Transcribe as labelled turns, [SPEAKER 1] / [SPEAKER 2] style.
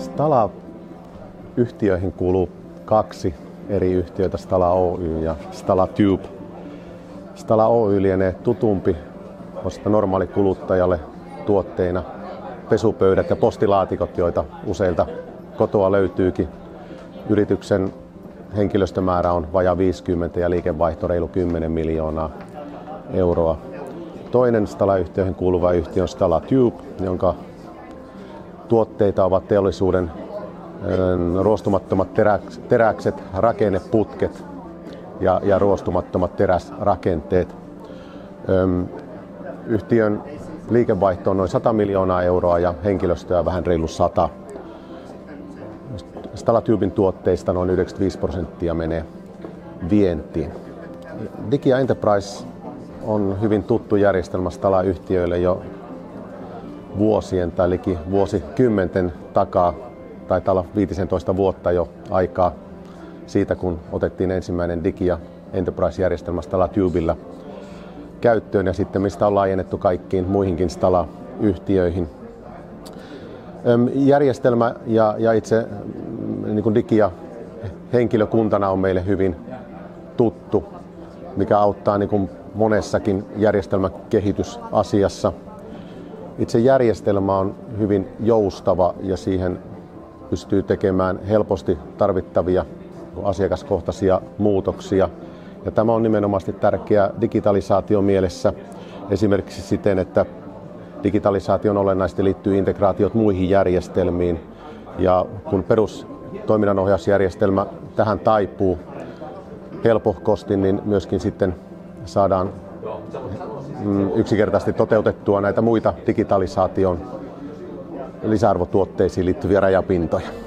[SPEAKER 1] Stala-yhtiöihin kuuluu kaksi eri yhtiötä, Stala Oy ja Stala Tube. Stala Oy lienee tutumpi normaali kuluttajalle tuotteina pesupöydät ja postilaatikot, joita useilta kotoa löytyykin. Yrityksen henkilöstömäärä on vajaa 50 ja liikevaihto reilu 10 miljoonaa euroa. Toinen Stala-yhtiöihin kuuluva yhtiö on Stala Tube, jonka tuotteita ovat teollisuuden ruostumattomat teräkset, rakenneputket ja ruostumattomat teräsrakenteet. Yhtiön liikevaihto on noin 100 miljoonaa euroa ja henkilöstöä vähän reilu 100. Stala Tuben tuotteista noin 95% menee vientiin. Digia Enterprise on hyvin tuttu järjestelmä Stala-yhtiöille jo vuosien tai liki vuosikymmenten takaa. Taitaa olla 15 vuotta jo aikaa siitä, kun otettiin ensimmäinen Digia Enterprise-järjestelmä Stala Tubella käyttöön ja sitten mistä on laajennettu kaikkiin muihinkin Stala-yhtiöihin. Järjestelmä ja itse niin kuin Digia henkilökuntana on meille hyvin tuttu, mikä auttaa niin kuin monessakin järjestelmäkehitysasiassa. Itse järjestelmä on hyvin joustava ja siihen pystyy tekemään helposti tarvittavia asiakaskohtaisia muutoksia. Ja tämä on nimenomaan tärkeä digitalisaation mielessä esimerkiksi siten, että digitalisaation olennaisesti liittyy integraatiot muihin järjestelmiin. Ja kun perustoiminnanohjausjärjestelmä tähän taipuu helposti, niin myöskin sitten saadaan yksinkertaisesti toteutettua näitä muita digitalisaation lisäarvotuotteisiin liittyviä rajapintoja.